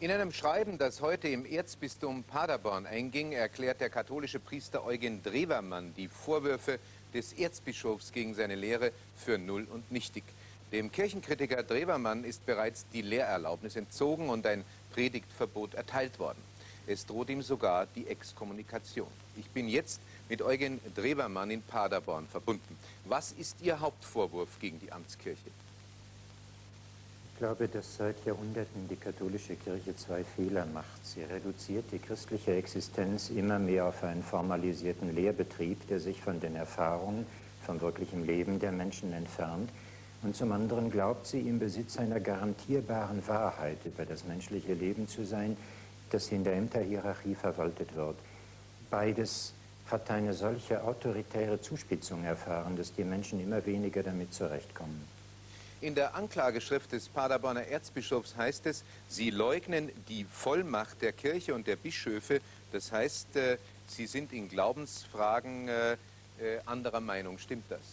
In einem Schreiben, das heute im Erzbistum Paderborn einging, erklärt der katholische Priester Eugen Drewermann die Vorwürfe des Erzbischofs gegen seine Lehre für null und nichtig. Dem Kirchenkritiker Drewermann ist bereits die Lehrerlaubnis entzogen und ein Predigtverbot erteilt worden. Es droht ihm sogar die Exkommunikation. Ich bin jetzt mit Eugen Drewermann in Paderborn verbunden. Was ist Ihr Hauptvorwurf gegen die Amtskirche? Ich glaube, dass seit Jahrhunderten die katholische Kirche zwei Fehler macht. Sie reduziert die christliche Existenz immer mehr auf einen formalisierten Lehrbetrieb, der sich von den Erfahrungen, vom wirklichen Leben der Menschen entfernt. Und zum anderen glaubt sie, im Besitz einer garantierbaren Wahrheit über das menschliche Leben zu sein, das in der Ämterhierarchie verwaltet wird. Beides hat eine solche autoritäre Zuspitzung erfahren, dass die Menschen immer weniger damit zurechtkommen. In der Anklageschrift des Paderborner Erzbischofs heißt es, Sie leugnen die Vollmacht der Kirche und der Bischöfe. Das heißt, Sie sind in Glaubensfragen anderer Meinung. Stimmt das?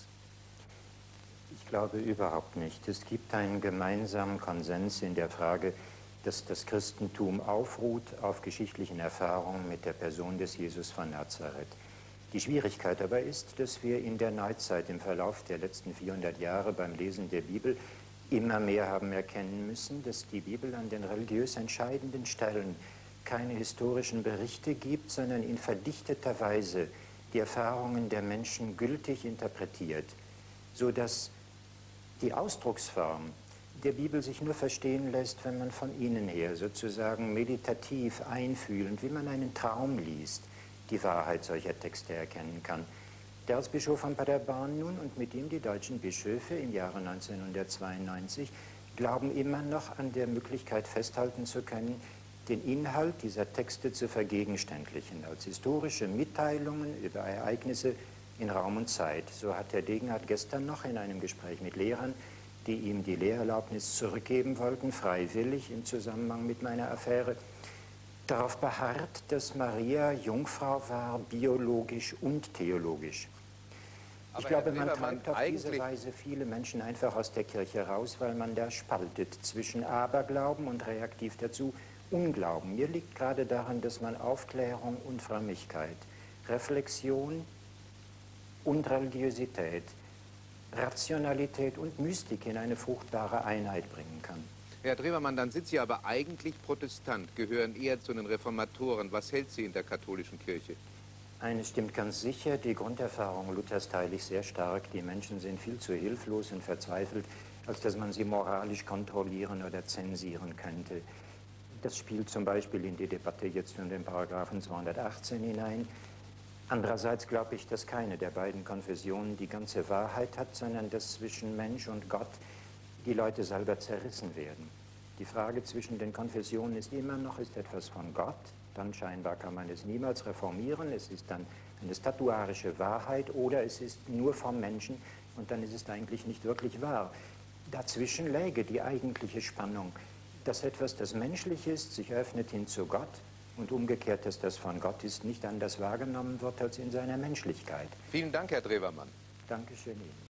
Ich glaube überhaupt nicht. Es gibt einen gemeinsamen Konsens in der Frage, dass das Christentum aufruht auf geschichtlichen Erfahrungen mit der Person des Jesus von Nazareth. Die Schwierigkeit aber ist, dass wir in der Neuzeit im Verlauf der letzten 400 Jahre beim Lesen der Bibel immer mehr haben erkennen müssen, dass die Bibel an den religiös entscheidenden Stellen keine historischen Berichte gibt, sondern in verdichteter Weise die Erfahrungen der Menschen gültig interpretiert, sodass die Ausdrucksform der Bibel sich nur verstehen lässt, wenn man von innen her sozusagen meditativ, einfühlend, wie man einen Traum liest, die Wahrheit solcher Texte erkennen kann. Der Erzbischof von Paderborn nun und mit ihm die deutschen Bischöfe im Jahre 1992 glauben immer noch an der Möglichkeit festhalten zu können, den Inhalt dieser Texte zu vergegenständlichen, als historische Mitteilungen über Ereignisse in Raum und Zeit. So hat Herr Degenhardt gestern noch in einem Gespräch mit Lehrern, die ihm die Lehrerlaubnis zurückgeben wollten, freiwillig im Zusammenhang mit meiner Affäre, darauf beharrt, dass Maria Jungfrau war, biologisch und theologisch. Ich glaube, man treibt auf diese Weise viele Menschen einfach aus der Kirche raus, weil man da spaltet zwischen Aberglauben und reaktiv dazu Unglauben. Mir liegt gerade daran, dass man Aufklärung und Frömmigkeit, Reflexion und Religiosität, Rationalität und Mystik in eine fruchtbare Einheit bringen kann. Herr Drewermann, dann sind Sie aber eigentlich Protestant, gehören eher zu den Reformatoren. Was hält Sie in der katholischen Kirche? Eines stimmt ganz sicher, die Grunderfahrung Luthers teile ich sehr stark. Die Menschen sind viel zu hilflos und verzweifelt, als dass man sie moralisch kontrollieren oder zensieren könnte. Das spielt zum Beispiel in die Debatte jetzt um den Paragraphen 218 hinein. Andererseits glaube ich, dass keine der beiden Konfessionen die ganze Wahrheit hat, sondern dass zwischen Mensch und Gott die Leute selber zerrissen werden. Die Frage zwischen den Konfessionen ist immer noch, ist etwas von Gott? Dann scheinbar kann man es niemals reformieren. Es ist dann eine statuarische Wahrheit oder es ist nur vom Menschen und dann ist es eigentlich nicht wirklich wahr. Dazwischen läge die eigentliche Spannung, dass etwas, das menschlich ist, sich öffnet hin zu Gott und umgekehrt, dass das von Gott ist, nicht anders wahrgenommen wird als in seiner Menschlichkeit. Vielen Dank, Herr Drewermann. Dankeschön Ihnen.